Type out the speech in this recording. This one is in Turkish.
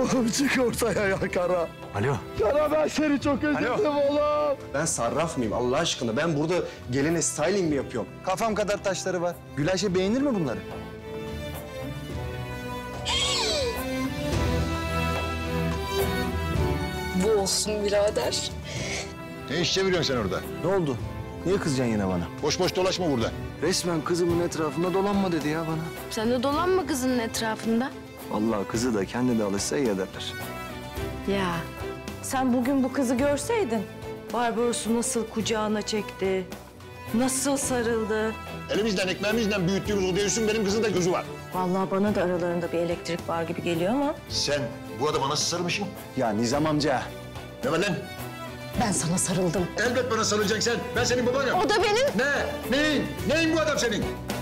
Oğlum çık ortaya ya Kara. Alo. Kara ben seni çok özledim oğlum. Ben sarraf mıyım Allah aşkına? Ben burada geline styling mi yapıyorum? Kafam kadar taşları var. Gülayşe beğenir mi bunları? Bu olsun birader. Ne iş çeviriyorsun sen orada? Ne oldu? Niye kızacaksın yine bana? Boş boş dolaşma burada. Resmen kızımın etrafında dolanma dedi ya bana. Sen de dolanma kızının etrafında. Vallahi kızı da kendi de alışsa iyi ederler. Ya. Sen bugün bu kızı görseydin. Barbaros'u nasıl kucağına çekti, nasıl sarıldı. Elimizden ekmeğimizden büyüttüğümüz o Devüs'ün benim kızın da gözü var. Vallahi bana da aralarında bir elektrik var gibi geliyor ama. Sen bu adama nasıl sarılmışsın? Ya Nizam amca. Ne var lan? Ben sana sarıldım. Elbet bana sarılacaksın sen. Ben senin babanım. O da benim. Ne? Neyin? Neyin bu adam senin?